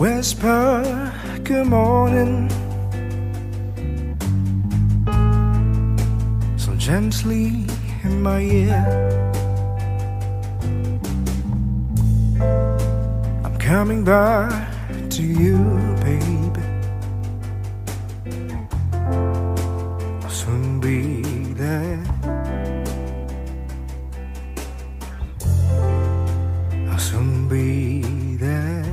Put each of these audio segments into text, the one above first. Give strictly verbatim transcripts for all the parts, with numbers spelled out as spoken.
Whisper, good morning, so gently in my ear. I'm coming back to you, baby. I'll soon be there. I'll soon be there.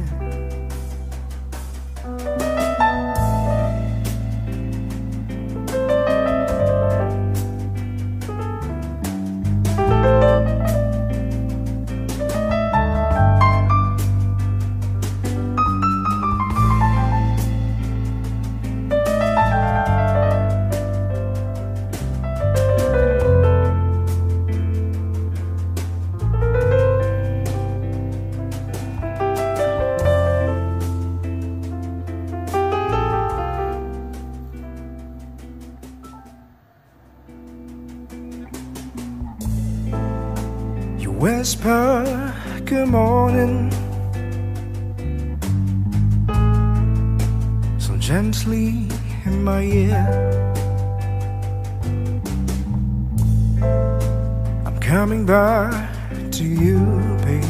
Whisper, good morning, so gently in my ear. I'm coming back to you, baby.